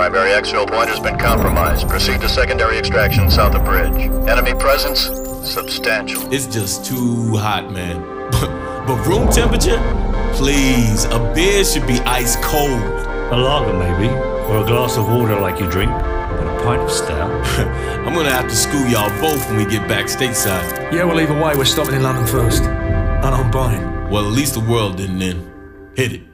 Primary exfil point has been compromised. Proceed to secondary extraction south of bridge. Enemy presence substantial. It's just too hot, man. But room temperature? Please, a beer should be ice cold. A lager, maybe. Or a glass of water like you drink. But a pint of stout. I'm gonna have to school y'all both when we get back stateside. Yeah, well, either way, we're stopping in London first. And I'm buying. Well, at least the world didn't end. Hit it.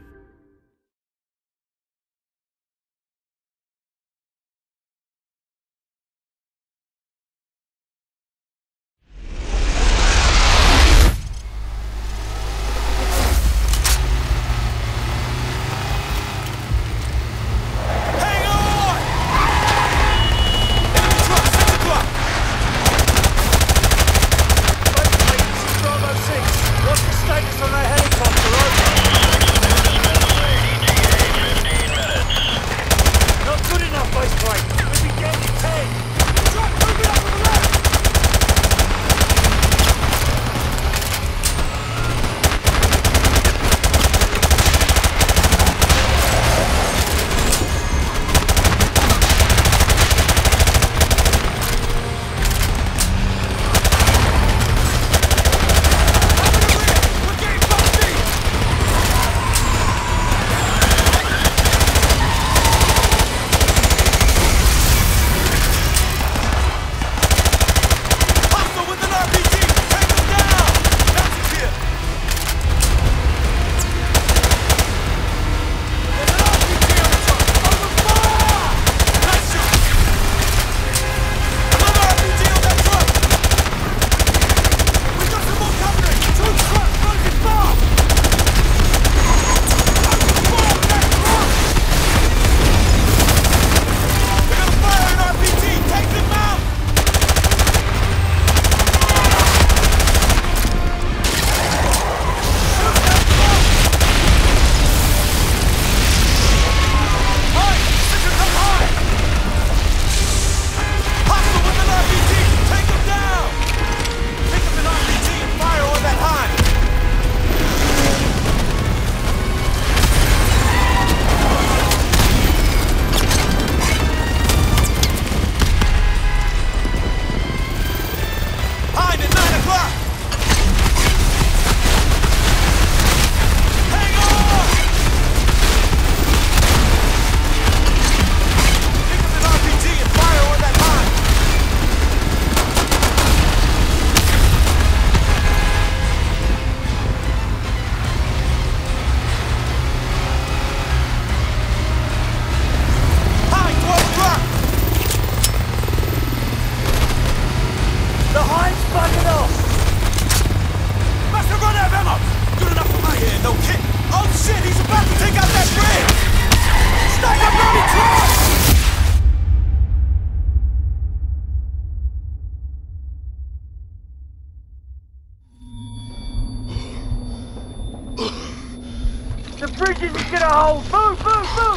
The bridge isn't gonna hold! Move, move, move!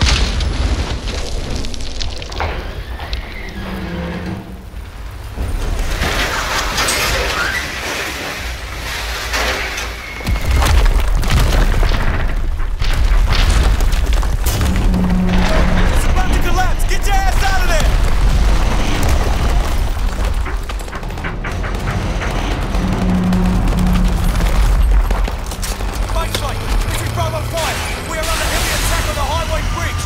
It's about to collapse! Get your ass out of there! Fight! This is Bravo 5! We are under heavy attack on the highway bridge!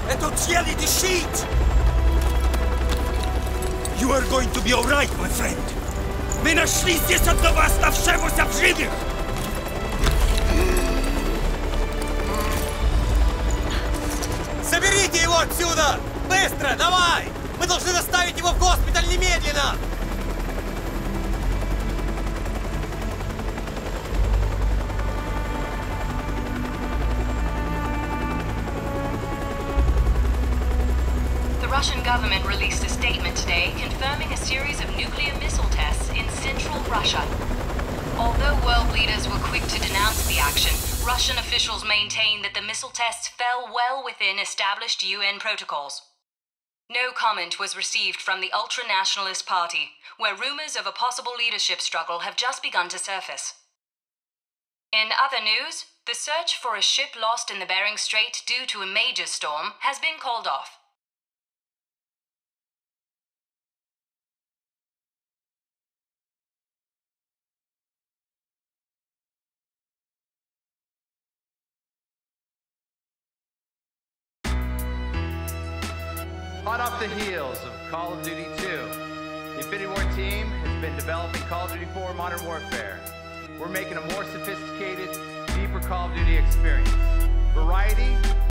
Это цели the sheet! You are going to be alright, my friend. Мы нашли здесь одного оставшегося в живых! Заберите его отсюда! Быстро, давай! Мы должны доставить его в госпиталь немедленно! The Russian government released a statement today confirming a series of nuclear missile tests in central Russia. Although world leaders were quick to denounce the action, Russian officials maintain that the missile tests fell well within established UN protocols. No comment was received from the ultra-nationalist party, where rumors of a possible leadership struggle have just begun to surface. In other news, the search for a ship lost in the Bering Strait due to a major storm has been called off. Hot off the heels of Call of Duty 2, the Infinity Ward team has been developing Call of Duty 4 Modern Warfare. We're making a more sophisticated, deeper Call of Duty experience. Variety,